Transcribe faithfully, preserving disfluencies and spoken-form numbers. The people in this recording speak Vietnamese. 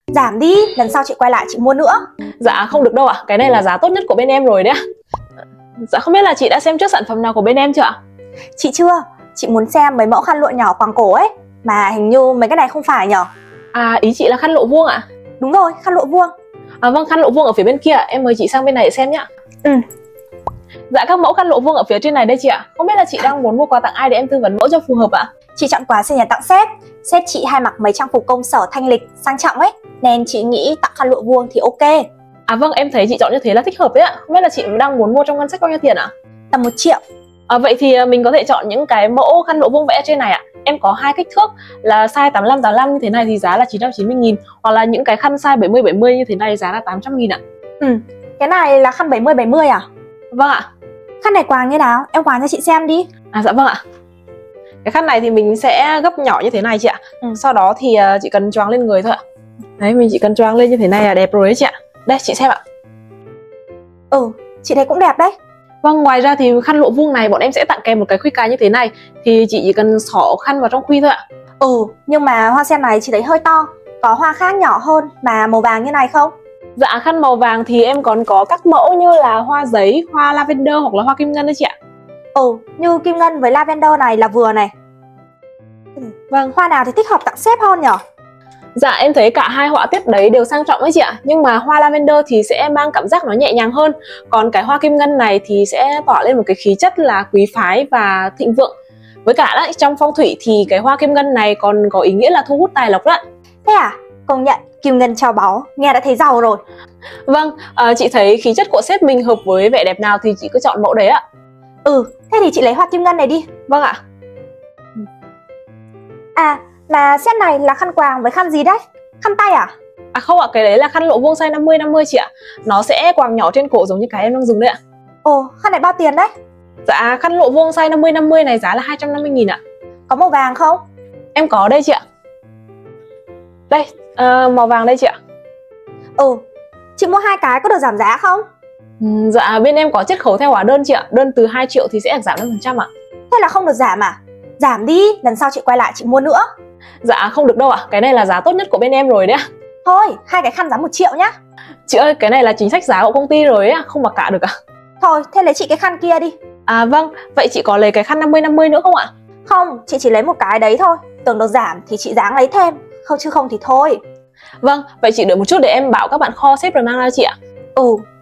Giảm đi, lần sau chị quay lại chị mua nữa. Dạ không được đâu ạ, cái này là giá tốt nhất của bên em rồi đấy ạ. Dạ không biết là chị đã xem trước sản phẩm nào của bên em chưa ạ? Chị chưa, chị muốn xem mấy mẫu khăn lụa nhỏ quàng cổ ấy. Mà hình như mấy cái này không phải nhở? À, ý chị là khăn lụa vuông ạ? Đúng rồi, khăn lụa vuông. À vâng, khăn lụa vuông ở phía bên kia, em mời chị sang bên này để xem nhá. Ừ. Dạ các mẫu khăn lụa vuông ở phía trên này đây chị ạ. Không biết là chị đang muốn mua quà tặng ai để em tư vấn mẫu cho phù hợp ạ? Chị chọn quà sinh nhật tặng sếp. Sếp chị hay mặc mấy trang phục công sở thanh lịch, sang trọng ấy, nên chị nghĩ tặng khăn lụa vuông thì ok. À vâng, em thấy chị chọn như thế là thích hợp đấy ạ. Không biết là chị đang muốn mua trong ngân sách bao nhiêu tiền ạ? Tầm một triệu. À, vậy thì mình có thể chọn những cái mẫu khăn lụa vuông vẽ trên này ạ. Em có hai kích thước là size tám mươi lăm tám mươi lăm như thế này thì giá là chín trăm chín mươi nghìn, hoặc là những cái khăn size bảy mươi bảy mươi như thế này giá là tám trăm nghìn ạ. Ừ, cái này là khăn bảy mươi bảy mươi à? Vâng ạ. Khăn này quàng như nào? Em quàng cho chị xem đi. À dạ vâng ạ. Cái khăn này thì mình sẽ gấp nhỏ như thế này chị ạ. Ừ. Sau đó thì chị cần choàng lên người thôi ạ. Đấy, mình chỉ cần choàng lên như thế này là đẹp rồi đấy chị ạ. Đây, chị xem ạ. Ừ, chị thấy cũng đẹp đấy. Vâng, ngoài ra thì khăn lụa vuông này bọn em sẽ tặng kèm một cái khuy cài như thế này. Thì chị chỉ cần xỏ khăn vào trong khuy thôi ạ. Ừ, nhưng mà hoa sen này chị thấy hơi to. Có hoa khác nhỏ hơn mà màu vàng như này không? Dạ, khăn màu vàng thì em còn có các mẫu như là hoa giấy, hoa lavender hoặc là hoa kim ngân đấy chị ạ. Ừ, như kim ngân với lavender này là vừa này. Vâng. Hoa nào thì thích hợp tặng sếp hơn nhở? Dạ, em thấy cả hai họa tiết đấy đều sang trọng đấy chị ạ. Nhưng mà hoa lavender thì sẽ mang cảm giác nó nhẹ nhàng hơn. Còn cái hoa kim ngân này thì sẽ tỏa lên một cái khí chất là quý phái và thịnh vượng. Với cả đấy, trong phong thủy thì cái hoa kim ngân này còn có ý nghĩa là thu hút tài lộc đó. Thế à? Công nhận kim ngân cho báu, nghe đã thấy giàu rồi. Vâng, à, chị thấy khí chất của sếp mình hợp với vẻ đẹp nào thì chị cứ chọn mẫu đấy ạ. Ừ, thế thì chị lấy hoa kim ngân này đi. Vâng ạ. À, mà set này là khăn quàng với khăn gì đấy? Khăn tay à? À không ạ, cái đấy là khăn lụa vuông size năm mươi năm mươi chị ạ. Nó sẽ quàng nhỏ trên cổ giống như cái em đang dùng đấy ạ. Ồ, khăn này bao tiền đấy? Dạ, khăn lụa vuông size năm mươi năm mươi này giá là hai trăm năm mươi nghìn ạ. Có màu vàng không? Em có đây chị ạ. Đây, uh, màu vàng đây chị ạ. Ừ, chị mua hai cái có được giảm giá không? Ừ, dạ, bên em có chiết khấu theo hóa đơn chị ạ. Đơn từ hai triệu thì sẽ được giảm năm phần trăm ạ. Thế là không được giảm à? Giảm đi, lần sau chị quay lại chị mua nữa. Dạ không được đâu ạ, cái này là giá tốt nhất của bên em rồi đấy ạ. Thôi, hai cái khăn giá một triệu nhá. Chị ơi, cái này là chính sách giá của công ty rồi ấy, không mặc cả được ạ. Thôi, thế lấy chị cái khăn kia đi. À vâng, vậy chị có lấy cái khăn năm mươi năm mươi nữa không ạ? Không, chị chỉ lấy một cái đấy thôi. Tưởng được giảm thì chị dáng lấy thêm, không chứ không thì thôi. Vâng, vậy chị đợi một chút để em bảo các bạn kho sếp rồi mang ra chị ạ. Ừ,